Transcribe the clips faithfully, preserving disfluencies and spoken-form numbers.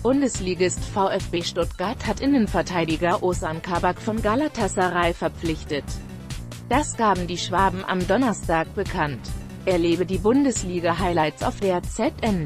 Bundesligist VfB Stuttgart hat Innenverteidiger Ozan Kabak von Galatasaray verpflichtet. Das gaben die Schwaben am Donnerstag bekannt. Erlebe die Bundesliga-Highlights auf der Z N.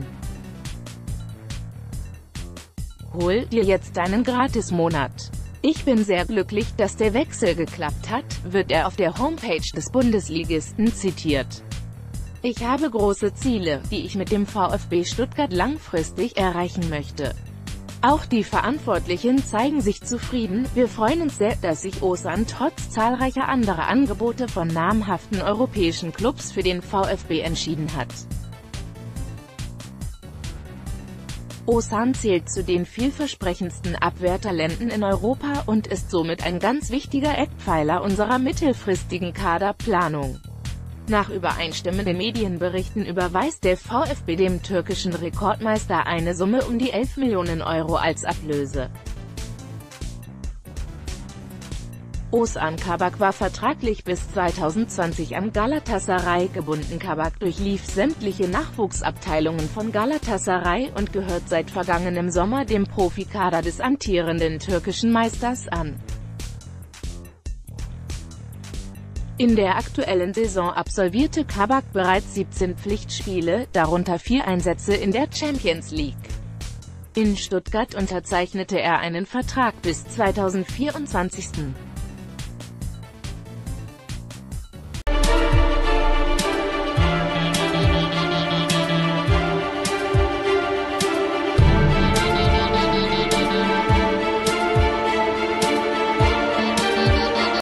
Hol dir jetzt deinen Gratis-Monat. Ich bin sehr glücklich, dass der Wechsel geklappt hat, wird er auf der Homepage des Bundesligisten zitiert. Ich habe große Ziele, die ich mit dem VfB Stuttgart langfristig erreichen möchte. Auch die Verantwortlichen zeigen sich zufrieden. Wir freuen uns sehr, dass sich Ozan trotz zahlreicher anderer Angebote von namhaften europäischen Clubs für den VfB entschieden hat. Ozan zählt zu den vielversprechendsten Abwehrtalenten in Europa und ist somit ein ganz wichtiger Eckpfeiler unserer mittelfristigen Kaderplanung. Nach übereinstimmenden Medienberichten überweist der VfB dem türkischen Rekordmeister eine Summe um die elf Millionen Euro als Ablöse. Ozan Kabak war vertraglich bis zweitausendzwanzig an Galatasaray gebunden. Kabak durchlief sämtliche Nachwuchsabteilungen von Galatasaray und gehört seit vergangenem Sommer dem Profikader des amtierenden türkischen Meisters an. In der aktuellen Saison absolvierte Kabak bereits siebzehn Pflichtspiele, darunter vier Einsätze in der Champions League. In Stuttgart unterzeichnete er einen Vertrag bis zweitausendvierundzwanzig.